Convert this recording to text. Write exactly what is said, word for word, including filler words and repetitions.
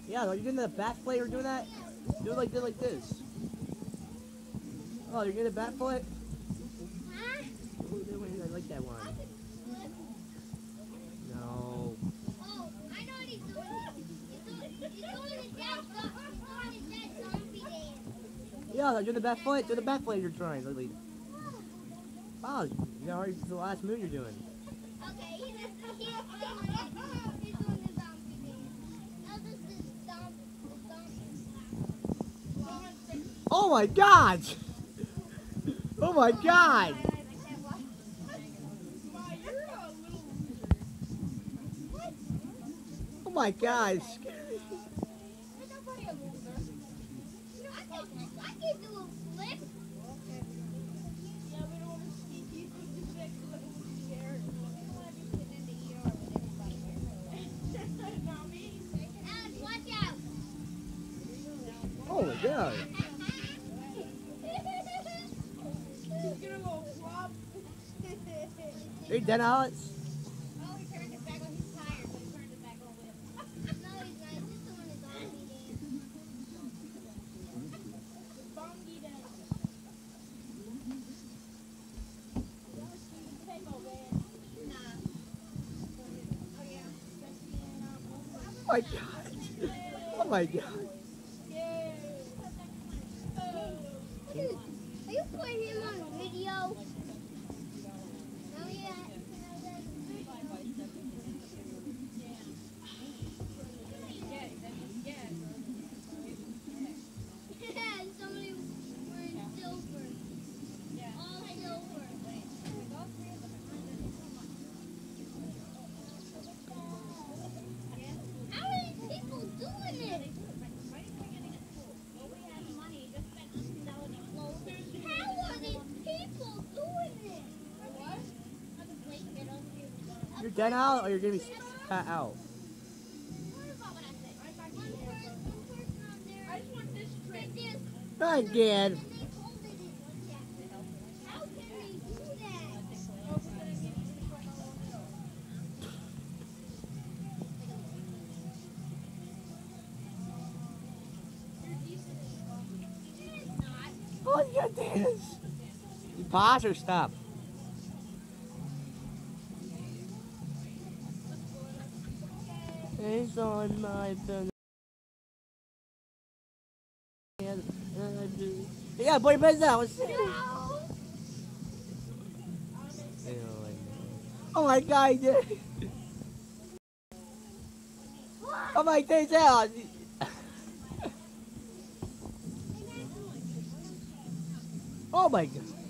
Yeah, are you doing the back flip or doing that? Do it like this, like this. Oh, you're doing the back flip? Huh? I like that one. No. Oh, I know what he's doing. He's doing, he's doing his dad's, he's doing his dad's zombie dance. Yeah, do the back flip. Do the back flip you're trying. Like, wow, you already the last move you're doing. Okay, he's, he's, doing, he's doing the zombie dance. Now this is zombie, the zombie. Oh my god! Oh my god! Oh my god! I can do a flip. Alex, watch out. Oh my god! Are you done, Alex? Oh, he turned it back on. He's tired, so he turned it back on with. No, he's not. He's just doing his zombie dance. Zombie dance. Oh my god! Oh my god! Are you putting him on video? No, yeah. Somebody wearing silver. All silver. How are these people doing it? How are these people doing it? You're done out or you're gonna be cut out? Again. How can they do that? Oh, you got this. You pause or stop? It's on my phone. Yeah, boy, but that was. Oh my god, he did. Oh my god, oh my god.